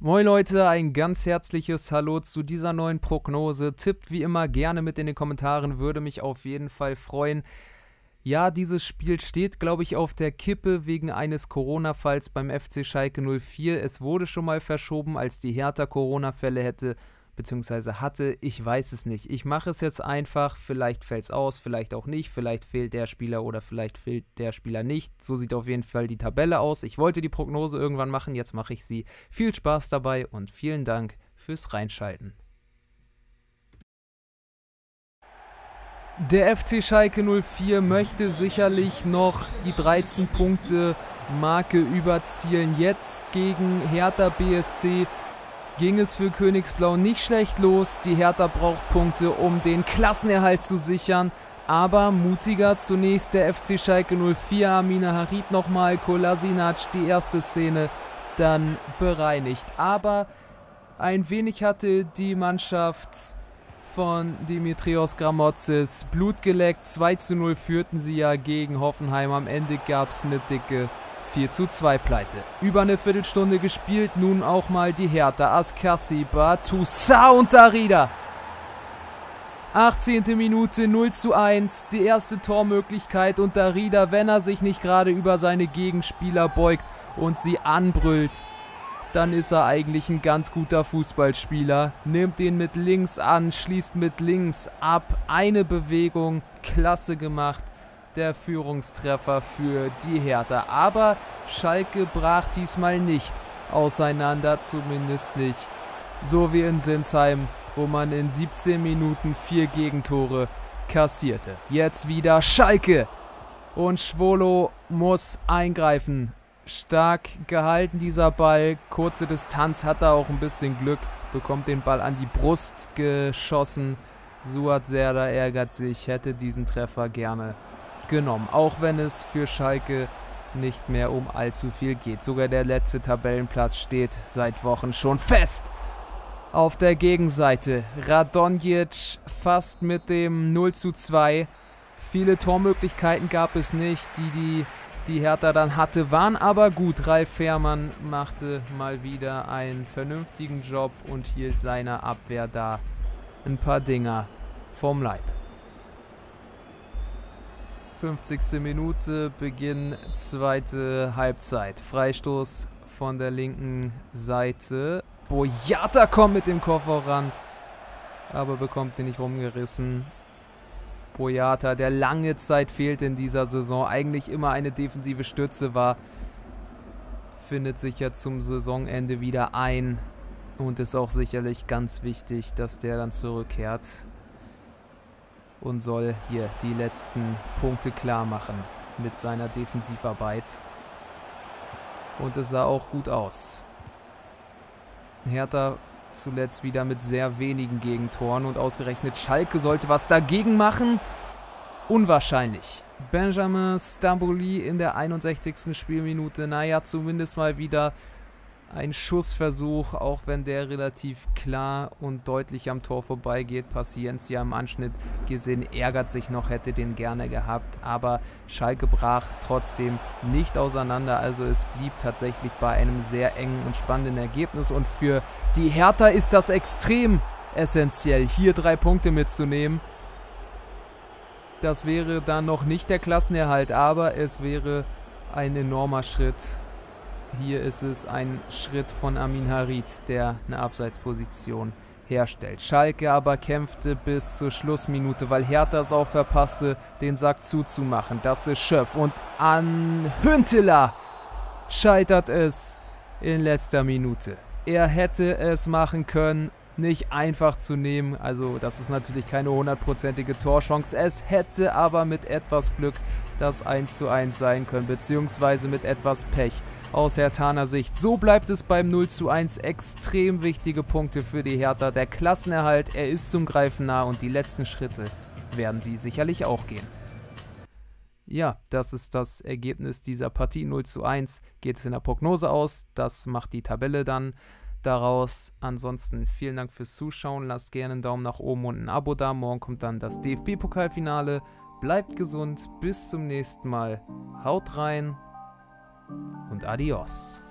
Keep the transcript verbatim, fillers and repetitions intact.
Moin Leute, ein ganz herzliches Hallo zu dieser neuen Prognose. Tippt wie immer gerne mit in den Kommentaren, würde mich auf jeden Fall freuen. Ja, dieses Spiel steht, glaube ich, auf der Kippe wegen eines Corona-Falls beim F C Schalke null vier. Es wurde schon mal verschoben, als die Hertha Corona-Fälle hätte, beziehungsweise hatte. Ich weiß es nicht. Ich mache es jetzt einfach. Vielleicht fällt es aus, vielleicht auch nicht. Vielleicht fehlt der Spieler oder vielleicht fehlt der Spieler nicht. So sieht auf jeden Fall die Tabelle aus. Ich wollte die Prognose irgendwann machen, jetzt mache ich sie. Viel Spaß dabei und vielen Dank fürs Reinschalten. Der F C Schalke null vier möchte sicherlich noch die dreizehn Punkte Marke überzielen. Jetzt gegen Hertha B S C ging es für Königsblau nicht schlecht los. Die Hertha braucht Punkte, um den Klassenerhalt zu sichern. Aber mutiger zunächst der F C Schalke null vier. Amina Harit nochmal, Kolasinac die erste Szene dann bereinigt. Aber ein wenig hatte die Mannschaft von Dimitrios Gramotzis Blut geleckt. zwei zu null führten sie ja gegen Hoffenheim. Am Ende gab es eine dicke vier zu zwei Pleite. Über eine Viertelstunde gespielt, nun auch mal die Hertha. Askassi, Batusa und Darida. achtzehnte Minute, null zu eins. Die erste Tormöglichkeit und Darida, wenn er sich nicht gerade über seine Gegenspieler beugt und sie anbrüllt, dann ist er eigentlich ein ganz guter Fußballspieler. Nimmt den mit links an, schließt mit links ab. Eine Bewegung, klasse gemacht. Der Führungstreffer für die Hertha. Aber Schalke brach diesmal nicht auseinander, zumindest nicht so wie in Sinsheim, wo man in siebzehn Minuten vier Gegentore kassierte. Jetzt wieder Schalke und Schwolo muss eingreifen. Stark gehalten dieser Ball, kurze Distanz, hat er auch ein bisschen Glück, bekommt den Ball an die Brust geschossen. Suat Serdar ärgert sich, hätte diesen Treffer gerne genommen, auch wenn es für Schalke nicht mehr um allzu viel geht. Sogar der letzte Tabellenplatz steht seit Wochen schon fest. Auf der Gegenseite Radonjic fast mit dem null zu zwei. Viele Tormöglichkeiten gab es nicht, die die die Hertha dann hatte, waren aber gut. Ralf Fährmann machte mal wieder einen vernünftigen Job und hielt seiner Abwehr da ein paar Dinger vom Leib. fünfzigste Minute, Beginn zweite Halbzeit. Freistoß von der linken Seite. Boyata kommt mit dem Koffer ran, aber bekommt ihn nicht rumgerissen. Boyata, der lange Zeit fehlt in dieser Saison, eigentlich immer eine defensive Stütze war, findet sich ja zum Saisonende wieder ein und ist auch sicherlich ganz wichtig, dass der dann zurückkehrt und soll hier die letzten Punkte klar machen mit seiner Defensivarbeit. Und es sah auch gut aus. Hertha zuletzt wieder mit sehr wenigen Gegentoren und ausgerechnet Schalke sollte was dagegen machen. Unwahrscheinlich. Benjamin Stambouli in der einundsechzigsten Spielminute. Naja, zumindest mal wieder ein Schussversuch, auch wenn der relativ klar und deutlich am Tor vorbeigeht. Paciencia im Anschnitt gesehen, ärgert sich noch, hätte den gerne gehabt. Aber Schalke brach trotzdem nicht auseinander. Also es blieb tatsächlich bei einem sehr engen und spannenden Ergebnis. Und für die Hertha ist das extrem essentiell, hier drei Punkte mitzunehmen. Das wäre dann noch nicht der Klassenerhalt, aber es wäre ein enormer Schritt. Hier ist es ein Schritt von Amin Harit, der eine Abseitsposition herstellt. Schalke aber kämpfte bis zur Schlussminute, weil Hertha es auch verpasste, den Sack zuzumachen. Das ist Schöpf. Und an Hünteler scheitert es in letzter Minute. Er hätte es machen können, nicht einfach zu nehmen. Also das ist natürlich keine hundertprozentige Torchance. Es hätte aber mit etwas Glück das eins zu eins sein können, beziehungsweise mit etwas Pech aus Herthaner Sicht. So bleibt es beim null zu eins. Extrem wichtige Punkte für die Hertha. Der Klassenerhalt, er ist zum Greifen nah und die letzten Schritte werden sie sicherlich auch gehen. Ja, das ist das Ergebnis dieser Partie. null zu eins geht es in der Prognose aus. Das macht die Tabelle dann daraus. Ansonsten vielen Dank fürs Zuschauen. Lasst gerne einen Daumen nach oben und ein Abo da. Morgen kommt dann das D F B-Pokalfinale. Bleibt gesund. Bis zum nächsten Mal. Haut rein und adios.